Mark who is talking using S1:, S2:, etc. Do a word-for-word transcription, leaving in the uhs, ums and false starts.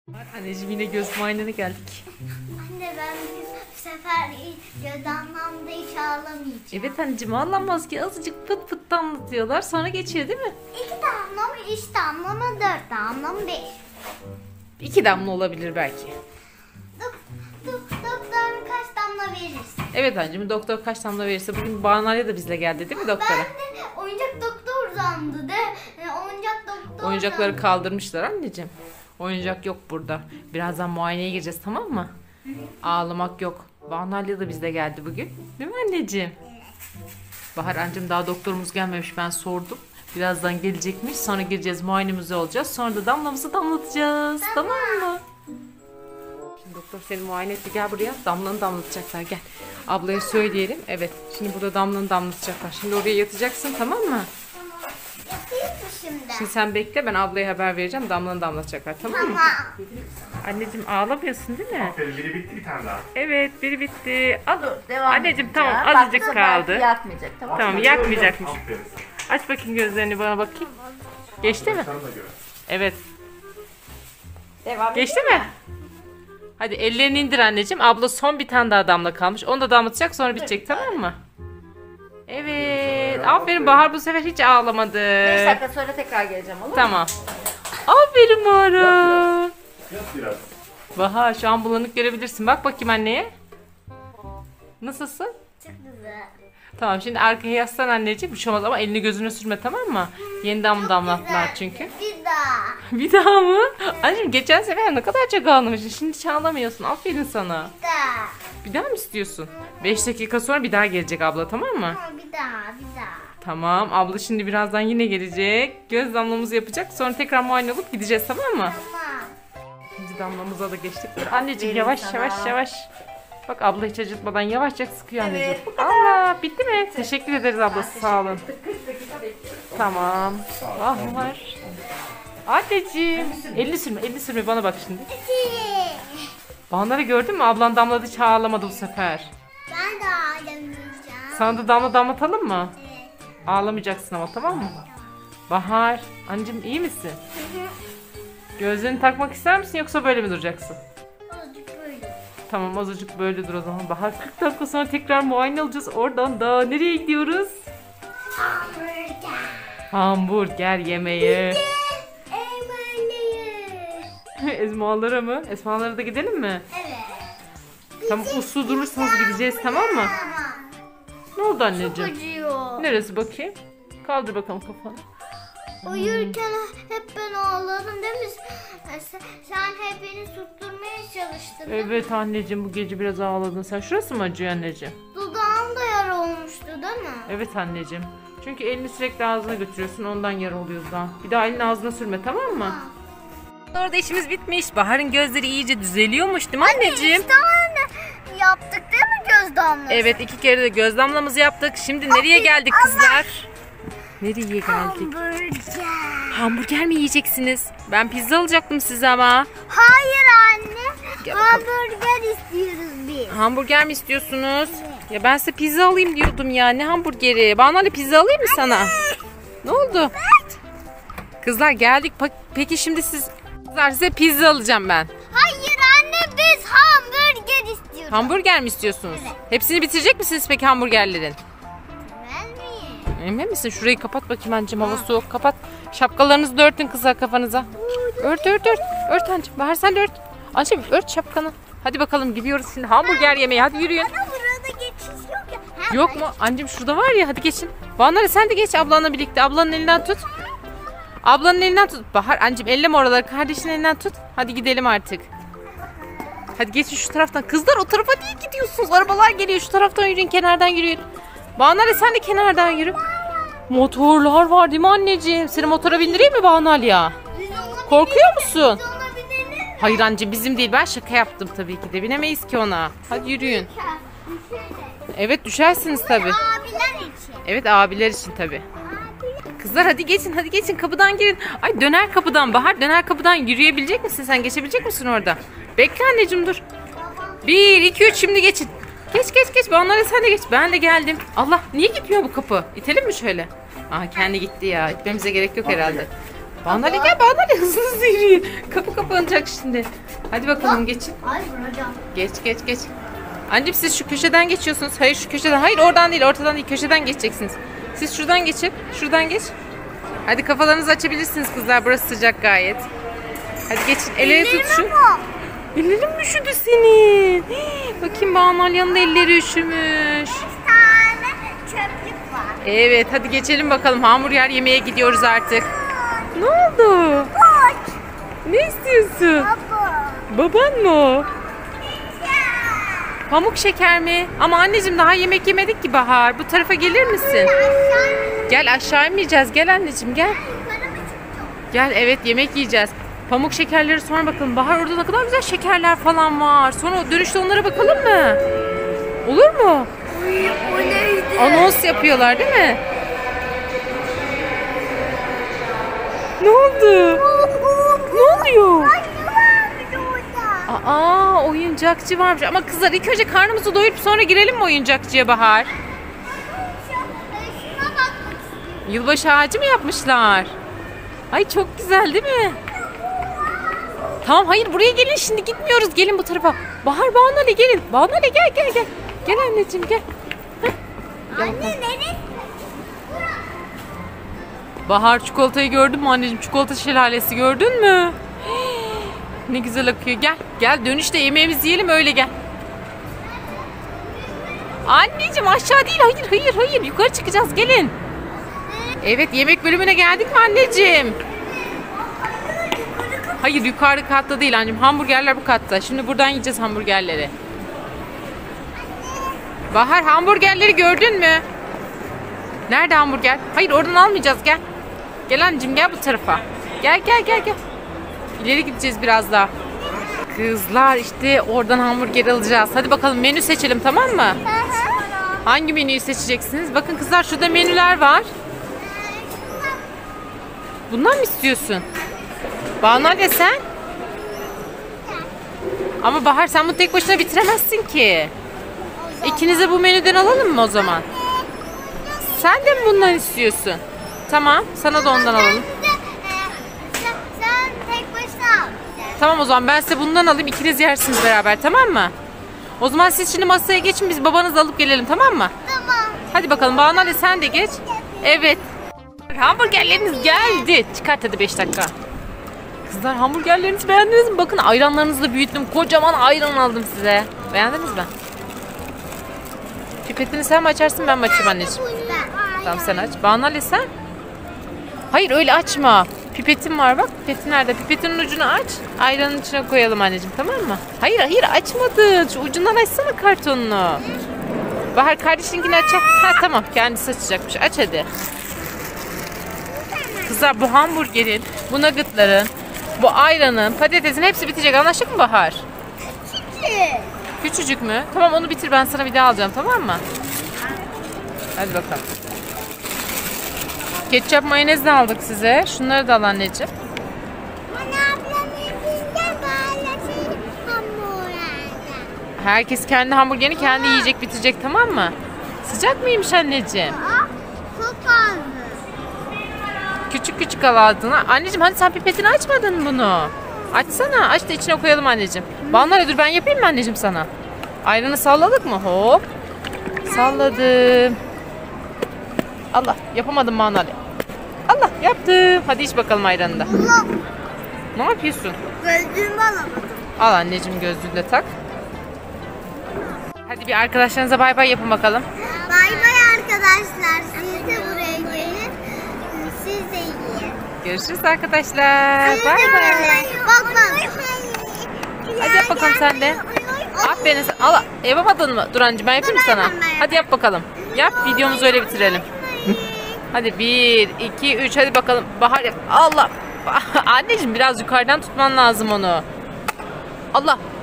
S1: Anneciğim yine göz muayenene geldik.
S2: Anne ben bu sefer göz anlamda hiç ağlamayacağım.
S1: Evet anneciğim ağlanmaz ki, azıcık pıt pıt damlatıyorlar sonra geçiyor değil mi?
S2: İki damla mı, üç damla mı, dört damla mı, beş?
S1: İki damla olabilir belki.
S2: Dok, dok, doktor kaç damla verirsin?
S1: Evet anneciğim, doktor kaç damla verirse. Bugün Banalya da bizle geldi değil mi doktora?
S2: Ben de oyuncak doktor zandı de. E, oyuncak doktor
S1: Oyuncakları
S2: zandı.
S1: kaldırmışlar anneciğim. Oyuncak yok burada. Birazdan muayeneye gireceğiz, tamam mı? Ağlamak yok. Banalya da bizle geldi bugün. Değil mi anneciğim? Bahar anneciğim daha doktorumuz gelmemiş, ben sordum. Birazdan gelecekmiş. Sonra gireceğiz, muayenemizi olacağız. Sonra da damlamızı damlatacağız. Tamam, tamam mı? Şimdi doktor seni muayene etti. Gel buraya. Damlanı damlatacaklar. Gel. Ablaya söyleyelim. Evet. Şimdi burada damlanı damlatacaklar. Şimdi oraya yatacaksın, tamam mı?
S2: Yapayım mı şimdi?
S1: Şimdi sen bekle, ben ablaya haber vereceğim. Damlanı damlatacaklar, tamam mı?
S2: Tamam.
S1: Anneciğim ağlamıyorsun değil mi?
S3: Aferin, biri bitti, bir tane daha.
S1: Evet, biri bitti. Al.
S4: Devam
S1: Anneciğim
S4: edeceğim.
S1: tamam,
S4: Bak,
S1: azıcık
S4: bu sefer
S1: kaldı.
S4: Yakmayacak, tamam.
S1: Tamam, yakmayacakmış.
S3: Aferin sana.
S1: Aç bakayım gözlerini, bana bakayım. Geçti mi?
S3: Sana da göre.
S1: Evet.
S4: Devam
S1: Geçti mi? Hadi ellerini indir anneciğim. Abla son bir tane daha damla kalmış. Onu da damlatacak, sonra bitecek, tamam mı? Evet. Aferin Bahar, bu sefer hiç ağlamadı.
S4: beş dakika sonra tekrar geleceğim, olur mu?
S1: Tamam. Aferin Bahar.
S3: Yat biraz.
S1: Bahar şu an bulanık görebilirsin. Bak bakayım anneye. Nasılsın?
S2: Çok güzel.
S1: Tamam, şimdi arkaya yaslan anneciğim. Bir şey olmaz ama elini gözüne sürme, tamam mı? Yeniden mi damlattılar çünkü?
S2: Bir daha.
S1: Bir daha mı? Anneciğim geçen sefer ne kadar çok ağlamışsın. Şimdi hiç ağlamıyorsun. Aferin sana.
S2: Bir daha.
S1: Bir daha mı istiyorsun? beş dakika sonra bir daha gelecek abla, tamam mı?
S2: Ha, bir daha, bir daha.
S1: Tamam, abla şimdi birazdan yine gelecek. Göz damlamızı yapacak. Sonra tekrar muayene olup gideceğiz, tamam mı?
S2: Tamam.
S1: İkinci damlamıza da geçtik. Anneciğim
S4: Aferin
S1: yavaş
S4: sana.
S1: yavaş yavaş. Bak abla hiç acıtmadan yavaşça sıkıyor
S4: Evet,
S1: anneciğim.
S4: bu kadar.
S1: Allah, bitti mi? Teşekkür ederiz ablası, sağ olun.
S4: kırk dakika bekliyorum.
S1: Tamam. Ah var. Anneciğim. Elini sürme, elini sürme, bana bak şimdi. Bağları gördün mü? Ablan damladı, hiç ağlamadı bu sefer.
S2: Ben de ağlamayacağım.
S1: Sana da damla damlatalım mı?
S2: Evet.
S1: Ağlamayacaksın ama, tamam mı? Bahar, anneciğim iyi misin? Gözlerini takmak ister misin yoksa böyle mi duracaksın?
S2: Azıcık böyle.
S1: Tamam, azıcık böyle dur o zaman. Bahar, kırk dakika sonra tekrar muayene alacağız. Oradan da nereye gidiyoruz?
S2: Hamburger.
S1: Hamburger yemeye.
S2: Eyvallah.
S1: Esmalara mı? Esmalara da gidelim mi?
S2: Evet.
S1: Tamam, uslu durursanız gideceğiz, tamam mı?
S2: Tamam.
S1: Ne oldu anneciğim?
S2: Acıyor.
S1: Neresi bakayım? Kaldır bakalım kafanı.
S2: Uyurken hep ben ağladım değil mi? Sen, sen hep beni tutturmaya çalıştın. değil mi?
S1: Evet anneciğim, bu gece biraz ağladın. Sen şurası mı acıyor anneciğim?
S2: Dudağım da yara olmuştu değil mi?
S1: Evet anneciğim. Çünkü elini sürekli ağzına götürüyorsun, ondan yara oluyor daha. Bir daha elini ağzına sürme, tamam mı? Orada işimiz bitmiş. Bahar'ın gözleri iyice düzeliyormuş değil mi anneciğim?
S2: İki tane yaptık değil mi göz damlası?
S1: Evet, iki kere de göz damlamızı yaptık. Şimdi nereye geldik kızlar? Nereye geldik?
S2: Hamburger.
S1: Hamburger mi yiyeceksiniz? Ben pizza alacaktım size ama.
S2: Hayır anne.
S1: Gel bakalım.
S2: Hamburger istiyoruz biz.
S1: Hamburger mi istiyorsunuz? Ya ben size pizza alayım diyordum ya. Ne hamburgeri? Bana öyle pizza alayım mı sana? Ne oldu? Kızlar geldik. Pa- Peki şimdi siz... Kızlar, size pizza alacağım ben.
S2: Hayır anne biz hamburger istiyoruz.
S1: Hamburger mi istiyorsunuz? Hepsini bitirecek misiniz peki hamburgerlerin?
S2: Ben miyim?
S1: Emin misin? Şurayı kapat bakayım anneciğim. Hava soğuk. Kapat. Şapkalarınızı da örtün kızlar kafanıza. Ört ört ört. Ört anneciğim. Bahar sen de ört. Anneciğim ört şapkanı. Hadi bakalım gidiyoruz şimdi hamburger yemeye. Hadi yürüyün.
S2: Ama burada geçiş yok ya. Ha,
S1: Yok mu? Anneciğim şurada var ya, hadi geçin. Banare sen de geç ablanla birlikte. Ablanın elinden tut. Ablanın elinden tut. Bahar anneciğim elleme oraları. Kardeşinin elinden tut. Hadi gidelim artık. Hadi geçin şu taraftan. Kızlar o tarafa niye gidiyorsunuz? Arabalar geliyor. Şu taraftan yürüyün. Kenardan yürüyün. Banare sen de kenardan yürü. Motorlar var değil mi anneciğim? Seni motora bindireyim mi Banal ya?
S2: Biz ona
S1: Korkuyor musun?
S2: Biz ona binelim.
S1: Hayır anneciğim, bizim değil. Ben şaka yaptım tabii ki de. Binemeyiz ki ona. Hadi yürüyün. Evet, düşersiniz tabii.
S2: Abiler için.
S1: Evet, abiler için tabii. Kızlar hadi geçin, hadi geçin, kapıdan girin. Ay, döner kapıdan Bahar, döner kapıdan yürüyebilecek misin sen? Geçebilecek misin orada? Bekle anneciğim, dur. Bir, iki, üç, şimdi geçin. Geç geç geç, onlara sen de geç. Ben de geldim. Allah, niye gitmiyor bu kapı? İtelim mi şöyle? Aa, kendi gitti ya. İtmemize gerek yok herhalde. Banu Ali gel, Banu Ali hızlı hızlı yürüyor. Kapı kapanacak şimdi. Hadi bakalım geçin.
S2: Ay vuracağım.
S1: Geç geç geç. Anneciğim siz şu köşeden geçiyorsunuz. Hayır şu köşeden. Hayır oradan değil, ortadan değil, köşeden geçeceksiniz. Siz şuradan geçin. Şuradan geç. Hadi kafalarınızı açabilirsiniz kızlar. Burası sıcak gayet. Hadi geçin. El ele tutuşun. Ellerin mi üşüdü senin? Hii, bakayım Banu Ali'nin elleri üşümüş.
S2: Bir tane çöplük var.
S1: Evet hadi geçelim bakalım. Hamburger yemeye gidiyoruz artık. Ne oldu?
S2: Koç.
S1: Ne istiyorsun?
S2: Baba.
S1: Baban mı o? Pamuk şeker mi? Ama anneciğim daha yemek yemedik ki Bahar. Bu tarafa gelir misin? Gel aşağı inmeyeceğiz. Gel anneciğim gel. Gel evet yemek yiyeceğiz. Pamuk şekerleri sonra bakalım. Bahar orada ne kadar güzel şekerler falan var. Sonra dönüşte onlara bakalım mı? Olur mu?
S2: Bu neydi?
S1: Anons yapıyorlar değil mi? Ne oldu? Ne oluyor? Aa oyuncakçı varmış. Ama kızlar ilk önce karnımızı doyurup sonra girelim mi oyuncakçıya Bahar?
S2: Şuna bakmak istiyorum.
S1: Yılbaşı ağacı mı yapmışlar? Ay çok güzel değil mi? Tamam hayır buraya gelin şimdi gitmiyoruz. Gelin bu tarafa. Bahar Banu Ali gelin. Banu Ali gel gel gel. Gel anneciğim gel. Heh. Gel bakalım.
S2: Anne neresi?
S1: Bahar çikolatayı gördün mü anneciğim? Çikolata şelalesi gördün mü? Ne güzel akıyor. Gel. Gel dönüşte yemeğimizi yiyelim öyle gel. Anneciğim aşağı değil. Hayır hayır hayır. Yukarı çıkacağız. Gelin. Evet yemek bölümüne geldik mi anneciğim? Hayır yukarı katta değil anneciğim. Hamburgerler bu katta. Şimdi buradan yiyeceğiz hamburgerleri. Bahar hamburgerleri gördün mü? Nerede hamburger? Hayır oradan almayacağız gel. Gel anneciğim gel bu tarafa. Gel gel gel gel. İleri gideceğiz biraz daha. Kızlar işte oradan hamburger alacağız. Hadi bakalım menü seçelim tamam mı? Hangi menüyü seçeceksiniz? Bakın kızlar şurada menüler var. Bundan mı istiyorsun? Banu Ali sen? Ama Bahar sen bunu tek başına bitiremezsin ki. İkinize bu menüden alalım mı o zaman? Sen de mi bundan istiyorsun? Tamam sana da ondan alalım.
S2: Sen, sen tek başına al.
S1: Tamam o zaman ben size bundan alayım. İkiniz yersiniz beraber tamam mı? O zaman siz şimdi masaya geçin biz babanızı alıp gelelim tamam mı?
S2: Tamam.
S1: Hadi bakalım Banu Ali sen de geç. Evet. Hamburgerleriniz geldi. Çıkart hadi beş dakika. Kızlar hamburgerlerinizi beğendiniz mi? Bakın ayranlarınızı da büyüttüm. Kocaman ayran aldım size. Beğendiniz mi? Pipetini sen mi açarsın ben mi açayım anneciğim? Tamam sen aç. Banu Ali sen? Hayır öyle açma. Pipetim var bak. Pipetin nerede? Pipetin ucunu aç. Ayranın içine koyalım anneciğim tamam mı? Hayır hayır açmadın. Şu ucundan açsana kartonunu. Bahar kardeşinkini açacak. Ha tamam kendisi açacakmış. Aç hadi. Kızlar bu hamburgerin, bu nuggetların, bu ayranın, patatesin hepsi bitecek. Anlaştık mı Bahar?
S2: Küçük.
S1: Küçücük mü? Tamam onu bitir ben sana bir daha alacağım tamam mı? Hadi bakalım. Ketçap mayonez de aldık size. Şunları da al anneciğim.
S2: Bana ablamın bizde bağlasın hamburgerden.
S1: Herkes kendi hamburgerini kendi yiyecek bitirecek tamam mı? Sıcak mıymış anneciğim?
S2: Aa, çok azdı.
S1: Küçük küçük al ağzına. Anneciğim hadi sen pipetini açmadın bunu. Açsana. Aç da içine koyalım anneciğim. Banu Ali dur ben yapayım mı anneciğim sana? Ayranı salladık mı? Hop. Salladım. Allah yapamadım Banu Ali. Allah yaptım. Hadi iç bakalım ayranı da.
S2: Allah.
S1: Ne yapıyorsun?
S2: Gözlüğümü alamadım.
S1: Al anneciğim gözlüğünü de tak. Hadi bir arkadaşlarınıza bay bay yapın bakalım.
S2: Bay bay arkadaşlar. Siz de buraya gelin. Siz de yiyin.
S1: Görüşürüz arkadaşlar. Bay bay.
S2: Bak bak.
S1: Hadi yap bakalım sen de. Aferin. Al. Yapamadın mı? Dur anneciğim ben yapayım mı sana? Hadi yap bakalım. Yap videomuzu öyle bitirelim. Hadi bir, iki, üç hadi bakalım. Bahar yap. Allah. Anneciğim biraz yukarıdan tutman lazım onu. Allah.